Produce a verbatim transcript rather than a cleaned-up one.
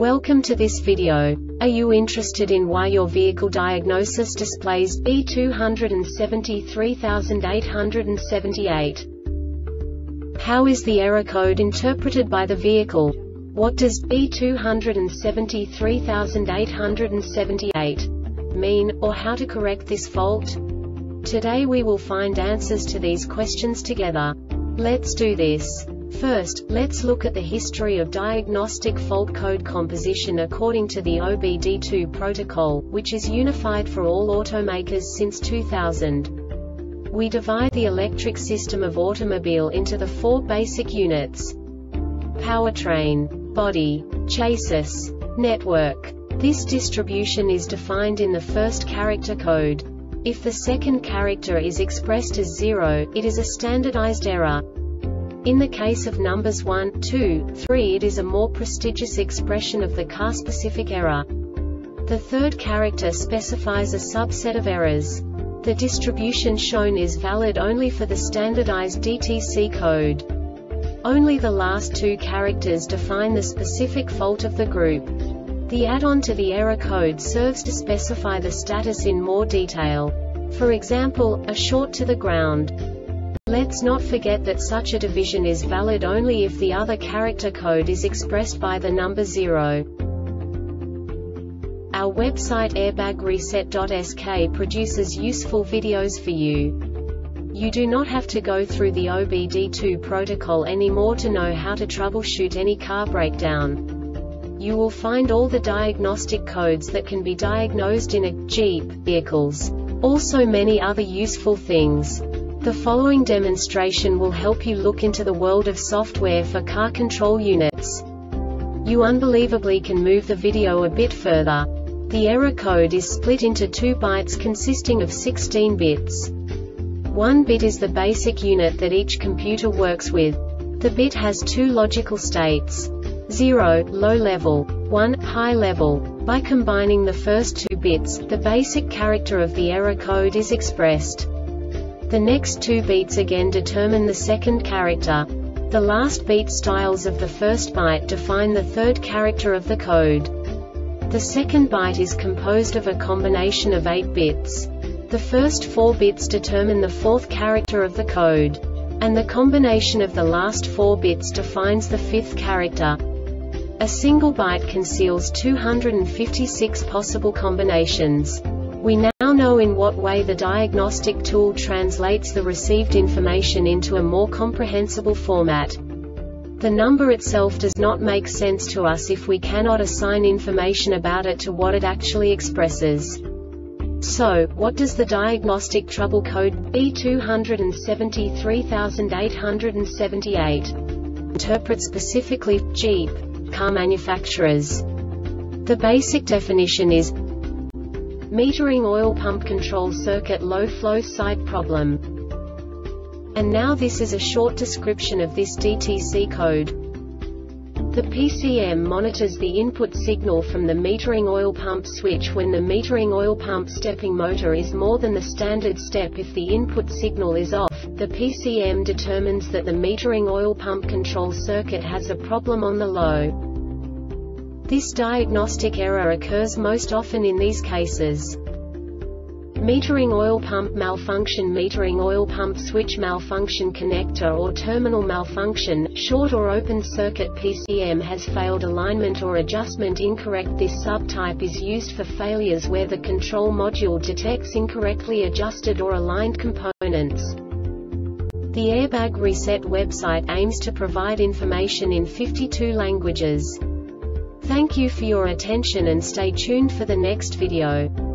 Welcome to this video. Are you interested in why your vehicle diagnosis displays B two seven three eight seven eight? How is the error code interpreted by the vehicle? What does B two seven three eight seven eight mean, or how to correct this fault? Today we will find answers to these questions together. Let's do this. First, let's look at the history of diagnostic fault code composition according to the O B D two protocol, which is unified for all automakers since two thousand. We divide the electric system of automobile into the four basic units: powertrain, body, chassis, network. This distribution is defined in the first character code. If the second character is expressed as zero, it is a standardized error. In the case of numbers one, two, three, it is a more prestigious expression of the car-specific error. The third character specifies a subset of errors. The distribution shown is valid only for the standardized D T C code. Only the last two characters define the specific fault of the group. The add-on to the error code serves to specify the status in more detail. For example, a short to the ground. Let's not forget that such a division is valid only if the other character code is expressed by the number zero. Our website airbag reset dot S K produces useful videos for you. You do not have to go through the O B D two protocol anymore to know how to troubleshoot any car breakdown. You will find all the diagnostic codes that can be diagnosed in a Jeep vehicles. Also many other useful things. The following demonstration will help you look into the world of software for car control units. You unbelievably can move the video a bit further. The error code is split into two bytes consisting of sixteen bits. One bit is the basic unit that each computer works with. The bit has two logical states: zero, low level, one, high level. By combining the first two bits, the basic character of the error code is expressed. The next two beats again determine the second character. The last beat styles of the first byte define the third character of the code. The second byte is composed of a combination of eight bits. The first four bits determine the fourth character of the code. And the combination of the last four bits defines the fifth character. A single byte conceals two hundred fifty-six possible combinations. We now know in what way the diagnostic tool translates the received information into a more comprehensible format. The number itself does not make sense to us if we cannot assign information about it to what it actually expresses. So, what does the diagnostic trouble code B two seven three eight seven eight interpret specifically for Jeep car manufacturers? The basic definition is metering oil pump control circuit low flow side problem. And now this is a short description of this D T C code. The P C M monitors the input signal from the metering oil pump switch when the metering oil pump stepping motor is more than the standard step. If the input signal is off, the P C M determines that the metering oil pump control circuit has a problem on the low. This diagnostic error occurs most often in these cases: metering oil pump malfunction, metering oil pump switch malfunction, connector or terminal malfunction, short or open circuit, P C M has failed alignment or adjustment incorrect. This subtype is used for failures where the control module detects incorrectly adjusted or aligned components. The Airbag Reset website aims to provide information in fifty-two languages. Thank you for your attention and stay tuned for the next video.